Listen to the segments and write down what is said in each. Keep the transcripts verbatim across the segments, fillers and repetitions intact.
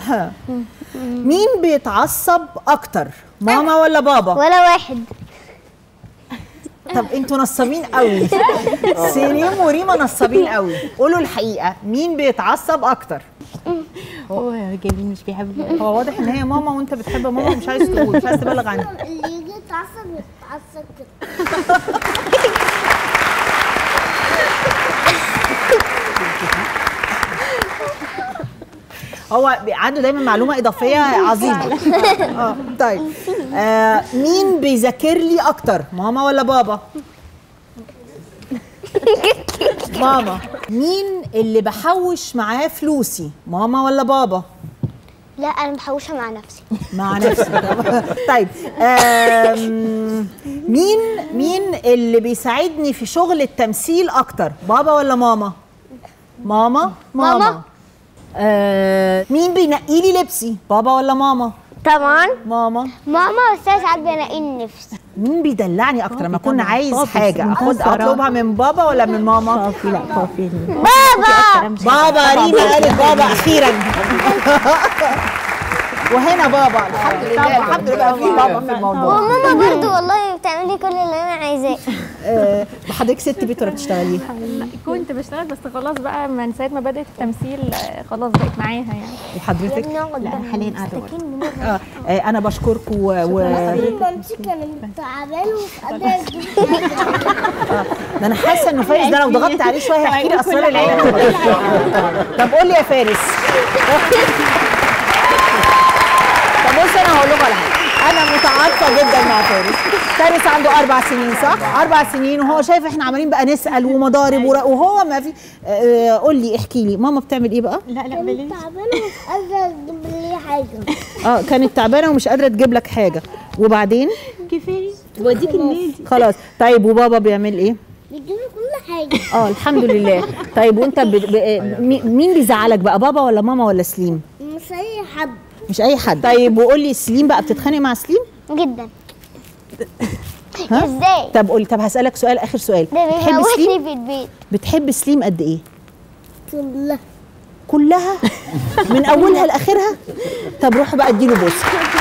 مين بيتعصب اكتر، ماما ولا بابا؟ ولا واحد. طب انتوا نصابين قوي. سليم وريما نصابين قوي. قولوا الحقيقه، مين بيتعصب اكتر؟ هو جميل مش بيحب. هو واضح ان هي ماما وانت بتحب ماما ومش عايز تقول، مش عايز تبلغ عنها. اللي يجي يتعصب يتعصب كده. هو عنده دايما معلومه اضافيه عظيمه. اه طيب، آه مين بيذاكر لي اكتر، ماما ولا بابا؟ ماما. مين اللي بحوش معاه فلوسي، ماما ولا بابا؟ لا انا بحوشها مع نفسي. مع نفسي. طيب، مين مين اللي بيساعدني في شغل التمثيل اكتر، بابا ولا ماما؟ ماما. ماما, ماما. آه مين بينقي لي لبسي، بابا ولا ماما؟ طبعا ماما. ماما، بس انا ساعات بنقي نفسي. مين بيدلعني اكتر لما اكون عايز حاجه، اخد اطلبها من بابا ولا من ماما؟ صافي. لا صافي. بابا. بابا. ريما قالت بابا اخيرا. وهنا بابا. الحمد لله، الحمد لله في بابا في الموضوع. وماما برضو والله بتعملي كل اللي انا عايزاه. أه حضرتك ست بيت ولا بتشتغلي؟ كنت بشتغل بس خلاص بقى من ساعه ما بدات التمثيل خلاص بقيت معاها يعني. وحضرتك؟ لا حاليا قاعده. اه انا بشكركم و مامتي كانت تعبانه ومش قادره تجيب اه ده انا حاسه انه فارس ده لو ضغطت عليه شويه هيحكي لي اسرار العيله. طب قول لي يا فارس. طب بص انا هقول لكم على حاجه، انا متعاطفه جدا مع فارس. فارس عنده اربع سنين صح؟ اربع سنين وهو شايف احنا عمالين بقى نسال ومضارب وهو ما في. آه قول لي احكي لي ماما بتعمل ايه بقى؟ لا لا بلاش. تعبانه ومش قادره تجيب لي حاجه. اه كانت تعبانه ومش قادره تجيب لك حاجه، وبعدين؟ كفايه بوديك النادي. خلاص. طيب وبابا بيعمل ايه؟ بيجيب لي كل حاجه. اه الحمد لله. طيب وانت ب... ب... مين بيزعلك بقى، بابا ولا ماما ولا سليم؟ مش اي حد. مش اي حد. طيب وقول لي سليم بقى بتتخانق مع سليم؟ جدا. ازاي؟ طب قولي، طب هسألك سؤال، آخر سؤال. ده بيموتني في البيت. بتحب سليم قد إيه؟ كلها. كلها؟ من أولها لآخرها؟ طب روح بقى اديله بوسة.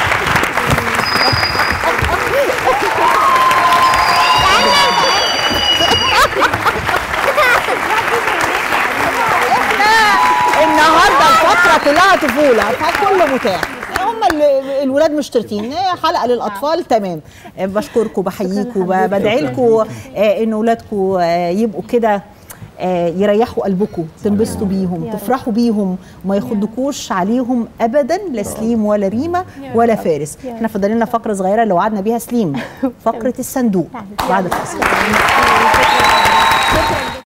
النهارده الفترة كلها طفولة، فكله متاح. هم الولاد مشتركين، حلقه للاطفال تمام. بشكركم، بحييكم، بدعي لكم ان اولادكم يبقوا كده يريحوا قلبكم، تنبسطوا بيهم، تفرحوا بيهم، وما يخدكوش عليهم ابدا، لا سليم ولا ريما ولا فارس. احنا فاضل لنا فقره صغيره اللي وعدنا بيها سليم، فقره الصندوق بعد الفاصل.